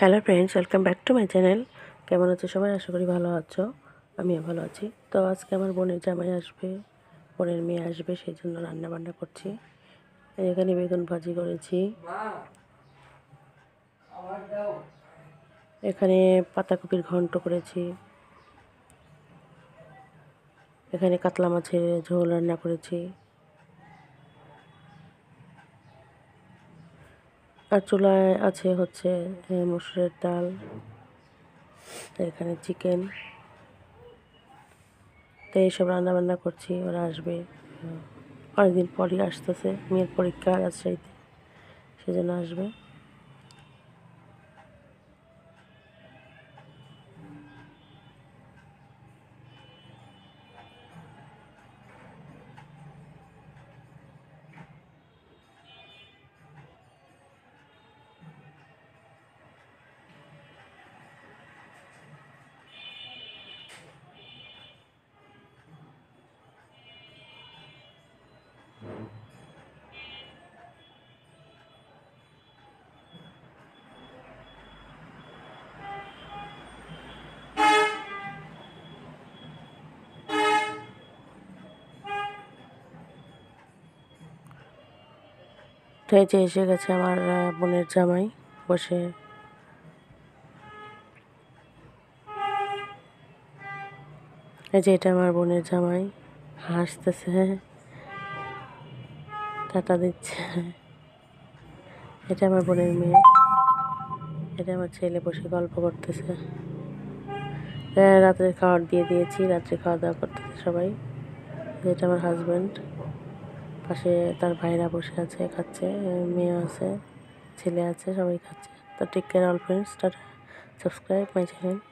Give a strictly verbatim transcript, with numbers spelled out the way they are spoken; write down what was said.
Hello friends, welcome back to my channel. কেমন আছো সবাই? আশা করি ভালো আছো। আমিও ভালো আছি। তো আজকে আমার বোনের জামাই আসবে, বোনের মেয়ে আসবে, সেই জন্য রান্না বান্না করছি। এখানে বেগুন ভাজি করেছি, এখানে পাতাকপির ঘন্ট করেছি, এখানে কাতলা মাছের ঝোল রান্না করেছি, আর চুলায় আছে হচ্ছে মসুরের ডাল, এখানে চিকেন। তো এইসব রান্না বান্না করছি। ওরা আসবে, অনেকদিন পরই আসতেছে, মেয়ের পরীক্ষা রাজশাহীতে, সেজন্য আসবে। তো এই যে এসে গেছে আমার বোনের জামাই বসে। এই যে এটা আমার বোনের জামাই, হাসতেছে, টাটা দিচ্ছে। এটা আমার বোনের মেয়ে, এটা আমার ছেলে বসে গল্প করতেছে। রাত্রে খাবার দিয়ে দিয়েছি, রাত্রে খাওয়া দাওয়া করতেছে সবাই। এটা আমার হাজব্যান্ড, পাশে তার ভাইরা বসে আছে, খাচ্ছে, মেয়ে আছে, ছেলে আছে, সবাই খাচ্ছে। তো take care all friends, tata, subscribe my channel.